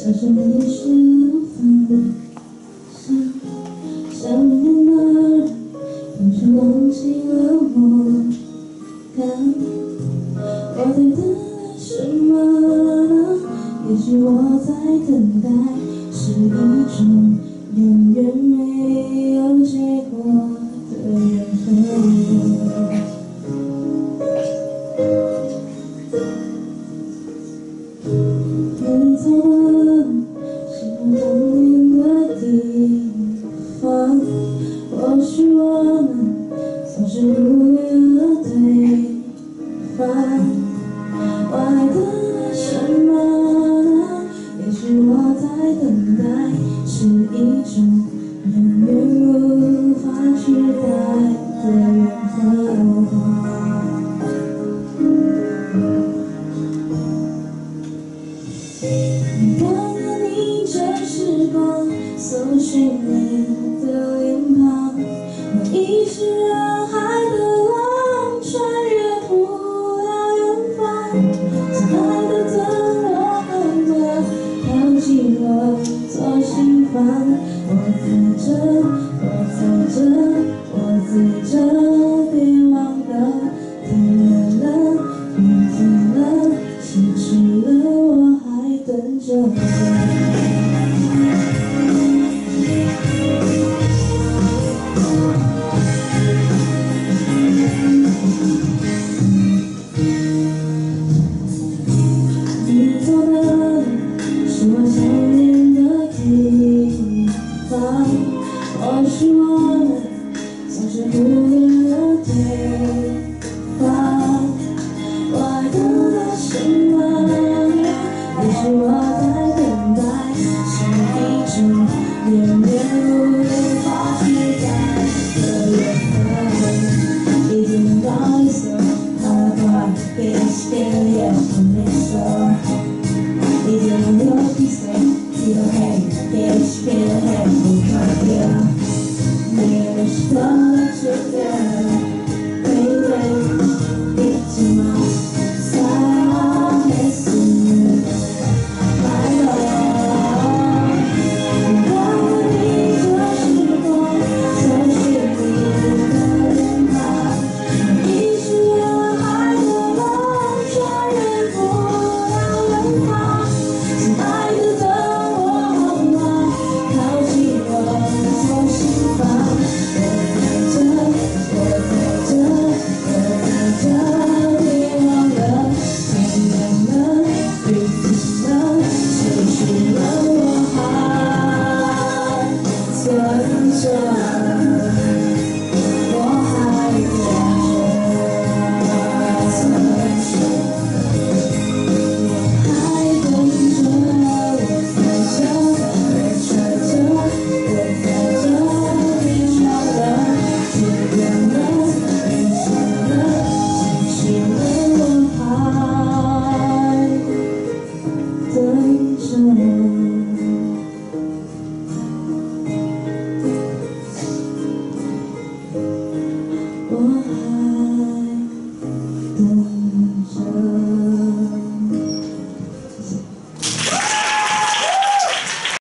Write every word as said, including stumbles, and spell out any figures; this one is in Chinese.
小时候也是方向，想念的人有时忘记了我感。我在等待什么呢？也许我在等待是一种永远没有结果的缘分。你走了，是我当年的地方。或许我们总是忽略了对方。我还等待什么呢？也许我在等待是一种永远无法取代的缘分。刚刚逆着时光，搜寻你的脸庞，我已是人海的浪，穿越不了远方。亲爱的，等我好吗？靠近我，左心房。我在这，我在这，我在这，别忘了，太远了，远走了，失去了，我还等着你。你走的是我想念的地方，或许我们总是忽略了对方。我还等待什么呢？也许我在等待是一种永远无法取代的缘分。已经能到一所好话给谁也不能说。已经能留一岁，记得黑，也许别人还不可掉。你也是多了值得，对对，一直忙，才没思念，来了。让我逆着时光，搜寻你的脸庞，你是人海的浪，穿越不了远方。亲爱的，等我好吗？靠近我，左心房。我在这，我在这，我在这，别忘了，太远了，别近了，失去了，我还存着，我还等着，存着。还等着，我在这，我在这，我在这，别忘了，太远了，远走了，失去了，我还等着。我还